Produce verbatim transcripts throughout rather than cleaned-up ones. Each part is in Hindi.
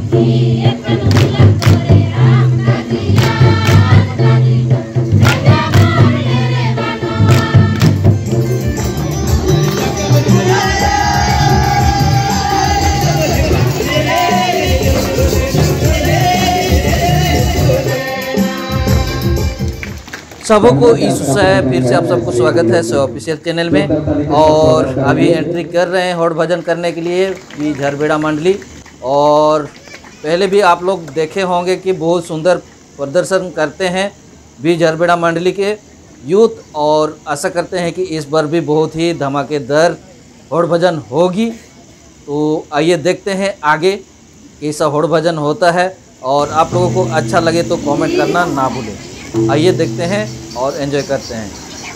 सबको इस फिर से आप सबको स्वागत है सो ऑफिशियल चैनल में। और अभी एंट्री कर रहे हैं होड़ भजन करने के लिए भी झरबेड़ा मंडली। और पहले भी आप लोग देखे होंगे कि बहुत सुंदर प्रदर्शन करते हैं भी झरबेड़ा मंडली के यूथ। और आशा करते हैं कि इस बार भी बहुत ही धमाकेदार होड़ भजन होगी। तो आइए देखते हैं आगे कैसा होड़ भजन होता है। और आप लोगों को अच्छा लगे तो कमेंट करना ना भूलें। आइए देखते हैं और एंजॉय करते हैं।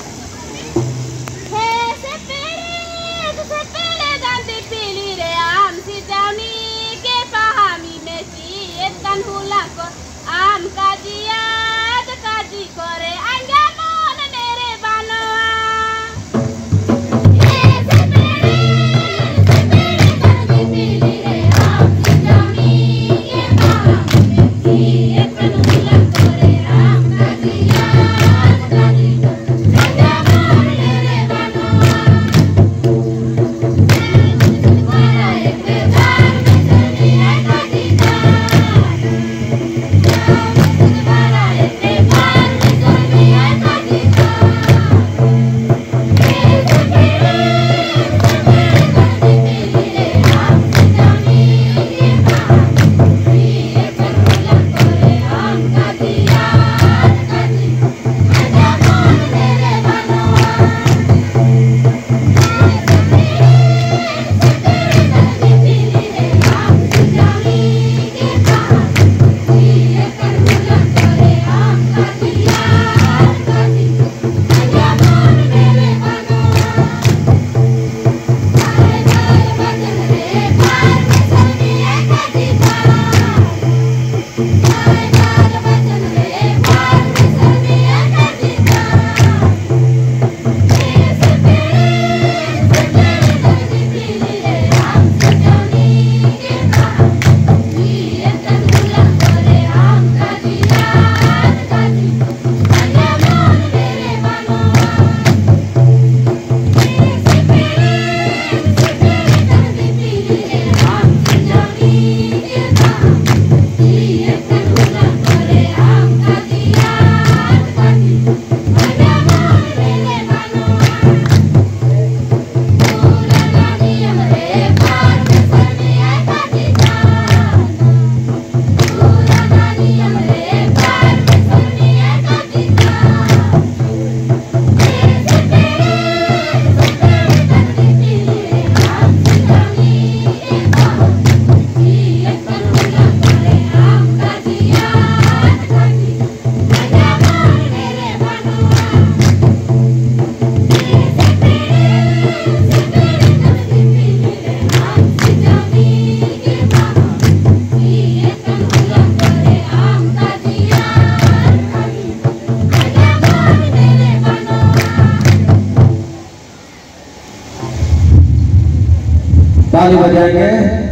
ताली बजाएंगे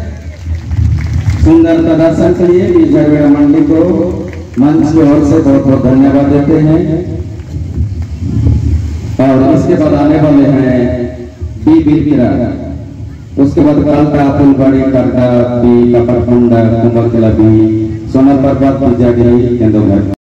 सुंदर प्रदर्शन के लिए भी झरबेड़ा मंडली को मंच की ओर से बहुत बहुत धन्यवाद देते हैं। और इसके बाद आने वाले हैं बी बिरकिरा, उसके बाद कालका फुलबाड़ी करका बी कपड़कुंडा कुंभकला बी सोनल पर्वत पूजा केंद्र।